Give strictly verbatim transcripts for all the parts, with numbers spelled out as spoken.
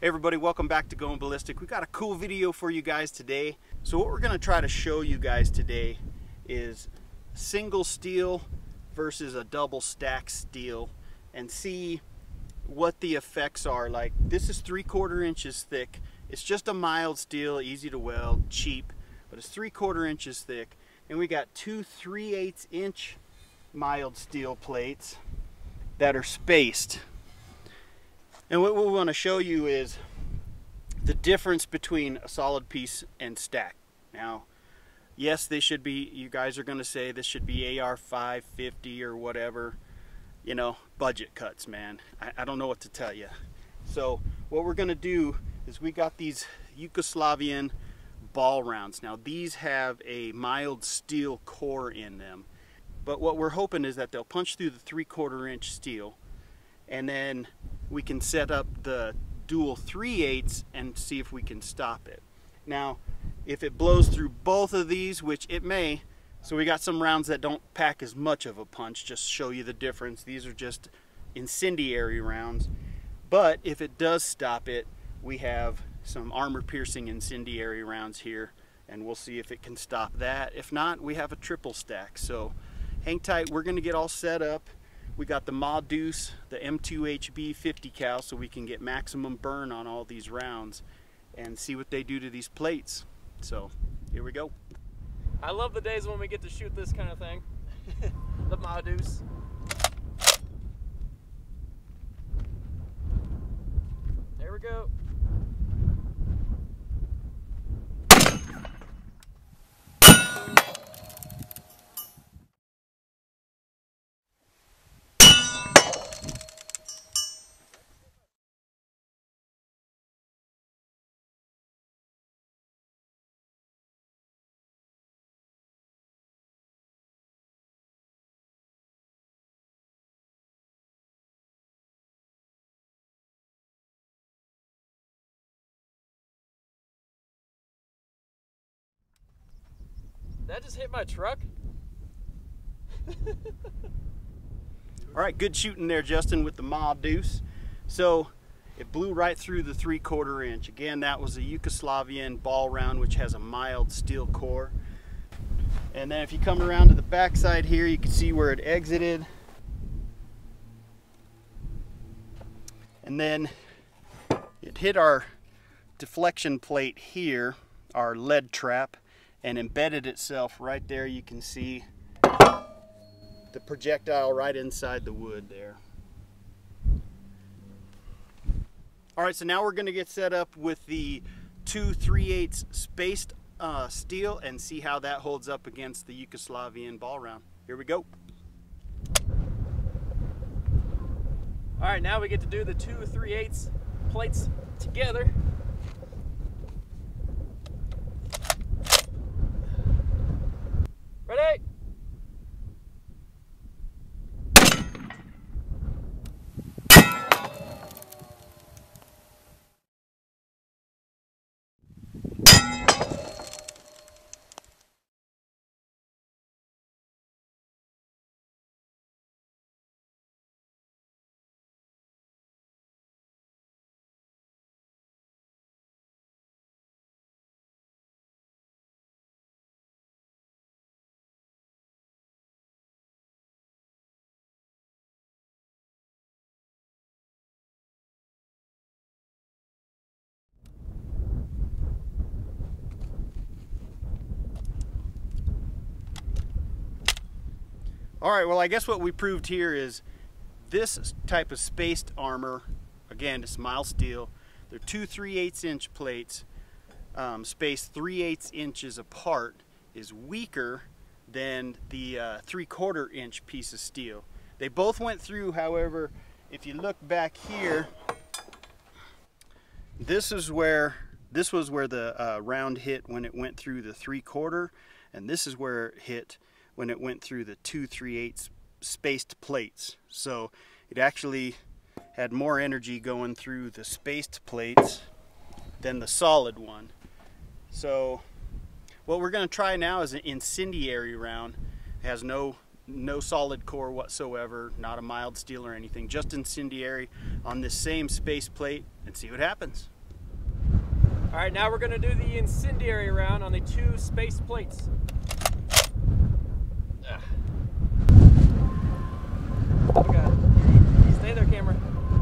Hey everybody, welcome back to Going Ballistic. We got a cool video for you guys today. So what we're going to try to show you guys today is single steel versus a double stack steel and see what the effects are. Like, this is three quarter inches thick. It's just a mild steel, easy to weld, cheap, but it's three quarter inches thick. And we got two three eighths inch mild steel plates that are spaced. And what we want to show you is the difference between a solid piece and stack. Now, yes, they should be, you guys are going to say this should be A R five fifty or whatever, you know, budget cuts, man. I, I don't know what to tell you. So what we're going to do is we got these Yugoslavian ball rounds. Now these have a mild steel core in them, but what we're hoping is that they'll punch through the three quarter inch steel, and then we can set up the dual three eighths and see if we can stop it. Now, if it blows through both of these, which it may, so we got some rounds that don't pack as much of a punch, just show you the difference. These are just incendiary rounds. But if it does stop it, we have some armor-piercing incendiary rounds here, and we'll see if it can stop that. If not, we have a triple stack. So hang tight, we're gonna get all set up. We got the Duece, the M two H B fifty cal, so we can get maximum burn on all these rounds and see what they do to these plates. So here we go. I love the days when we get to shoot this kind of thing. The Duece. There we go. That just hit my truck. All right, good shooting there, Justin, with the Duece. So it blew right through the three quarter inch. Again, that was a Yugoslavian ball round, which has a mild steel core. And then if you come around to the back side here, you can see where it exited. And then it hit our deflection plate here, our lead trap, and embedded itself right there. You can see the projectile right inside the wood there. All right, so now we're going to get set up with the two three eighths spaced uh, steel and see how that holds up against the Yugoslavian ball round. Here we go. All right, now we get to do the two three eighths plates together. Ready? All right, well, I guess what we proved here is this type of spaced armor, again, it's mild steel. They're two three eighths inch plates, um, spaced three eighths inches apart, is weaker than the uh, three quarter inch piece of steel. They both went through, however, if you look back here, this is where this was where the uh, round hit when it went through the three quarter, and this is where it hit when it went through the two three eighths spaced plates. So it actually had more energy going through the spaced plates than the solid one. So what we're going to try now is an incendiary round. It has no no solid core whatsoever, not a mild steel or anything, just incendiary on this same space plate, and see what happens. All right, now we're gonna do the incendiary round on the two spaced plates. Ugh. Oh God, stay there, camera.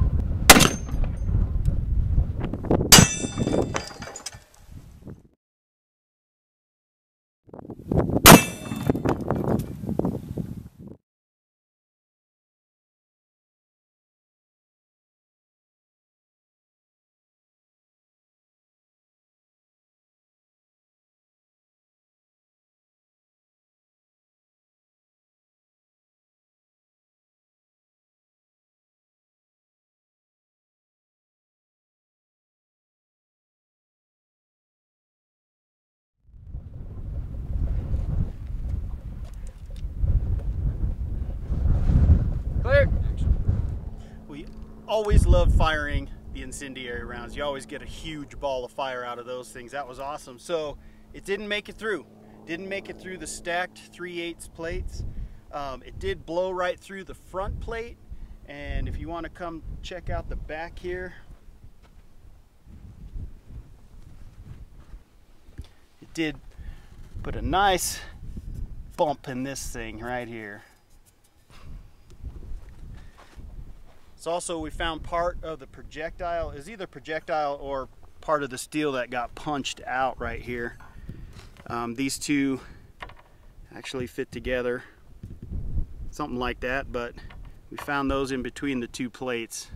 Clear. We always love firing the incendiary rounds. You always get a huge ball of fire out of those things. That was awesome. So it didn't make it through. Didn't make it through the stacked three eighths plates. Um, it did blow right through the front plate. And if you want to come check out the back here, it did put a nice bump in this thing right here. So also we found part of the projectile is either projectile or part of the steel that got punched out right here. Um, these two actually fit together, something like that, but we found those in between the two plates.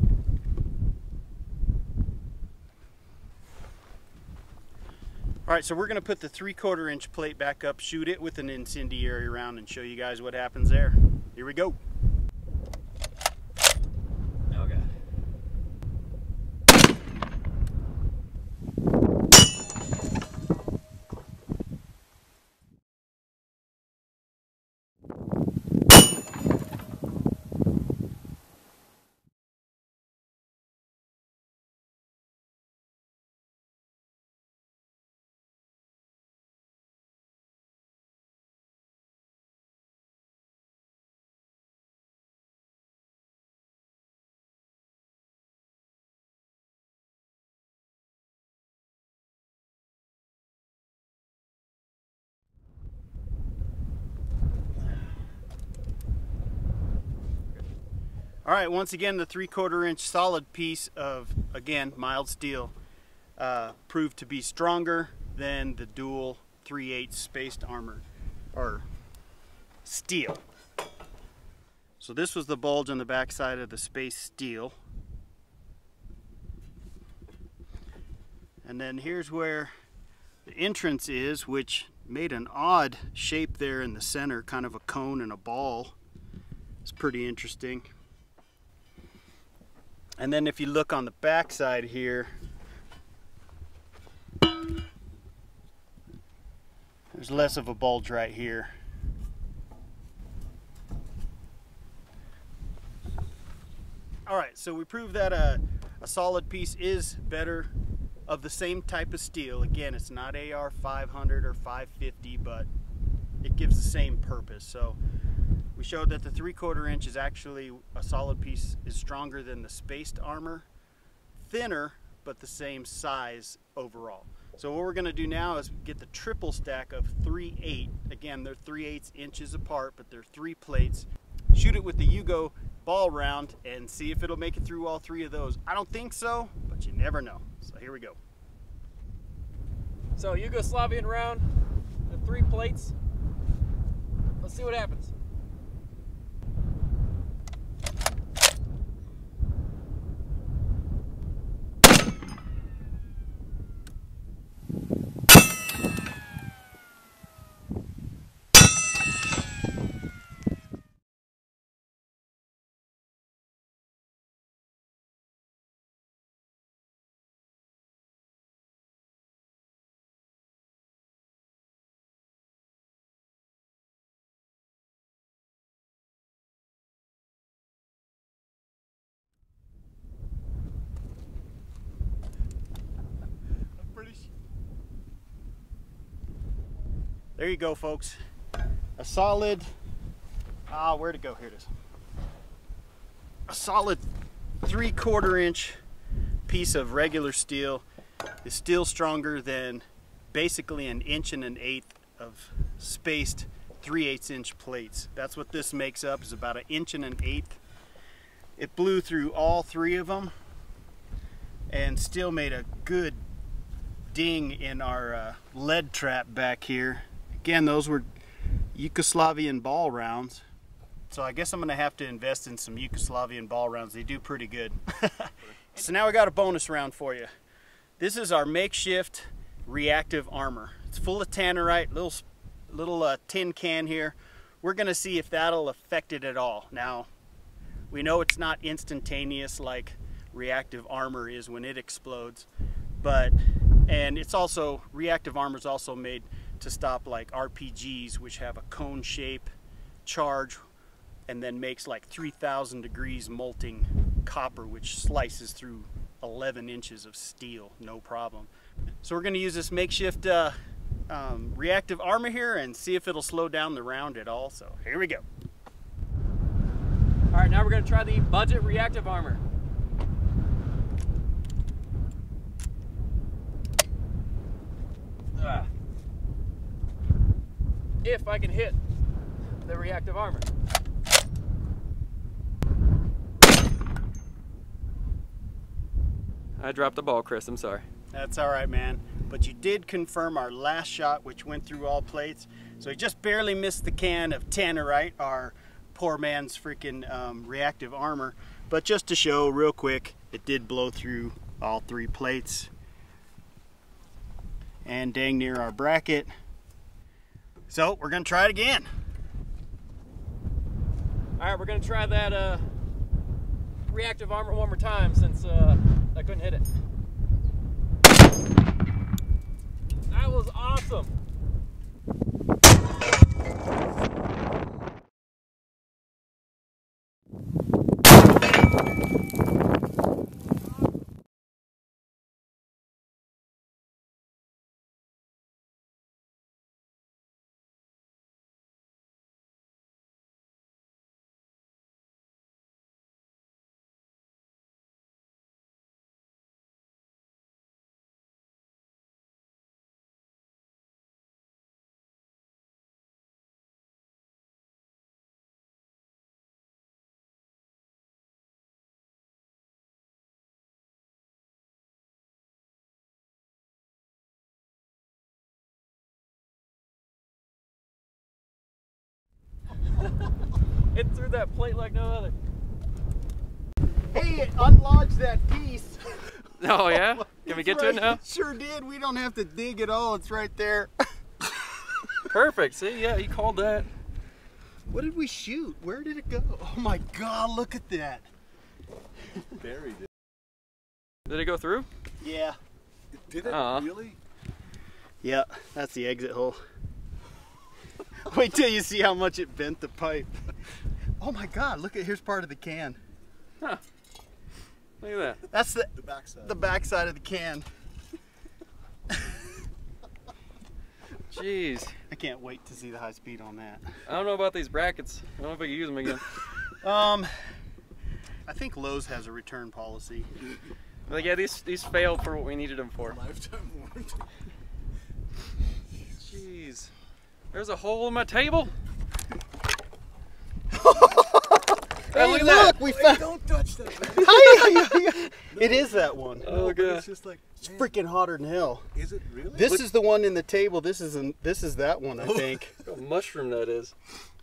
All right, so we're gonna put the three quarter inch plate back up, shoot it with an incendiary round, and show you guys what happens there. Here we go. All right, once again, the three quarter inch solid piece of, again, mild steel uh, proved to be stronger than the dual three eighths spaced armor, or steel. So this was the bulge on the back side of the spaced steel. And then here's where the entrance is, which made an odd shape there in the center, kind of a cone and a ball. It's pretty interesting. And then if you look on the back side here, there's less of a bulge right here. All right, so we proved that a, a solid piece is better of the same type of steel. Again, it's not A R five hundred or five fifty, but it gives the same purpose. So we showed that the three quarter inch is actually a solid piece, is stronger than the spaced armor, thinner, but the same size overall. So what we're gonna do now is get the triple stack of three eight. Again, they're three eighths inches apart, but they're three plates. Shoot it with the Yugo ball round and see if it'll make it through all three of those. I don't think so, but you never know. So here we go. So Yugoslavian round, the three plates. Let's see what happens. There you go, folks. A solid, ah, where'd it go? Here it is. A solid three quarter inch piece of regular steel is still stronger than basically an inch and an eighth of spaced three eighths inch plates. That's what this makes up, is about an inch and an eighth. It blew through all three of them and still made a good ding in our uh, lead trap back here. Again, those were Yugoslavian ball rounds. So I guess I'm gonna have to invest in some Yugoslavian ball rounds. They do pretty good. So now we got a bonus round for you. This is our makeshift reactive armor. It's full of tannerite, little, little uh, tin can here. We're gonna see if that'll affect it at all. Now, we know it's not instantaneous like reactive armor is when it explodes, but, and it's also, reactive armor is also made to stop like R P Gs, which have a cone shape charge and then makes like three thousand degrees molting copper, which slices through eleven inches of steel, no problem. So we're going to use this makeshift uh, um, reactive armor here and see if it'll slow down the round at all. So here we go. All right, now we're going to try the budget reactive armor. Ah. If I can hit the reactive armor. I dropped the ball, Chris. I'm sorry. That's all right, man. But you did confirm our last shot, which went through all plates. So he just barely missed the can of tannerite, our poor man's freaking um, reactive armor. But just to show real quick, it did blow through all three plates and dang near our bracket. So we're gonna try it again. All right, we're gonna try that uh, reactive armor one more time since uh, I couldn't hit it. That was awesome. It threw that plate like no other. Hey, it unlodged that piece. Oh yeah? Can we get right, to it now? It sure did. We don't have to dig at all. It's right there. Perfect. See, yeah, you called that. What did we shoot? Where did it go? Oh my God, look at that. Buried it. Did it go through? Yeah. Did it Uh-huh. really? Yeah, that's the exit hole. Wait till you see how much it bent the pipe. Oh my God, look at, here's part of the can. Huh. Look at that. That's the, The backside. the back side of the can. Jeez. I can't wait to see the high speed on that. I don't know about these brackets. I don't know if I can use them again. Um, I think Lowe's has a return policy. But yeah, these these failed for what we needed them for. Lifetime warranty. Jeez. There's a hole in my table. Hey, look at look, that. we Wait, found. don't touch that. It is that one. Oh, But God. it's just like, It's man, freaking hotter than hell. is it really? This Look- is the one in the table. This is an, this is that one, I think. What a mushroom that is.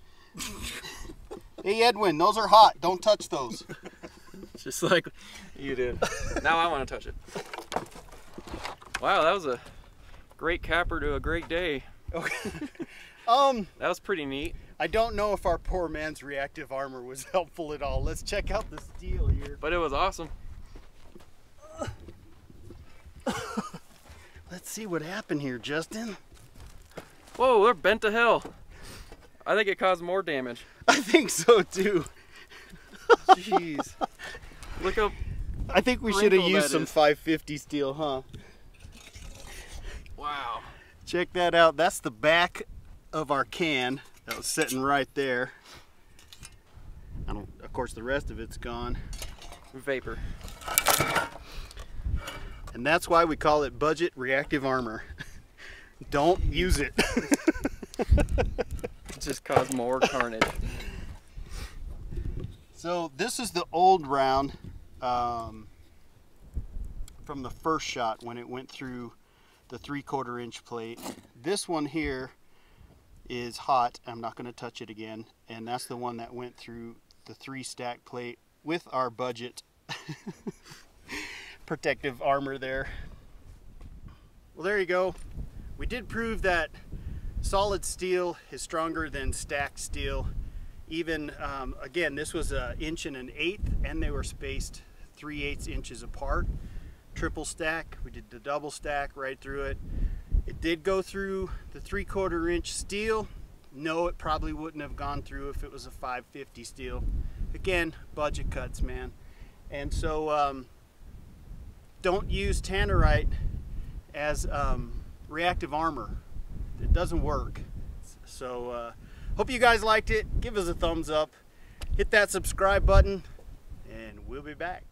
Hey Edwin, those are hot. Don't touch those. Just like you did. Now I want to touch it. Wow, that was a great capper to a great day. Okay. Um, That was pretty neat. I don't know if our poor man's reactive armor was helpful at all. Let's check out the steel here. But it was awesome. Let's see what happened here, Justin. Whoa, they're bent to hell. I think it caused more damage. I think so too. Jeez. Look up. I think we should have Wrinkle used that some is. five fifty steel, huh? Wow. Check that out. That's the back of our can that was sitting right there. I don't, of course, the rest of it's gone. Vapor. And that's why we call it budget reactive armor. Don't use it. Just cause more carnage. So this is the old round um, from the first shot when it went through the three quarter inch plate. This one here is hot. I'm not going to touch it again. And that's the one that went through the three stack plate with our budget protective armor there. Well, there you go. We did prove that solid steel is stronger than stacked steel. Even, um, again, this was an inch and an eighth, and they were spaced three eighths inches apart. Triple stack, we did the double stack right through it. It did go through the three quarter inch steel. No, it probably wouldn't have gone through if it was a five fifty steel. Again, budget cuts, man. And so um, don't use tannerite as um, reactive armor. It doesn't work. So uh, hope you guys liked it. Give us a thumbs up. Hit that subscribe button, and we'll be back.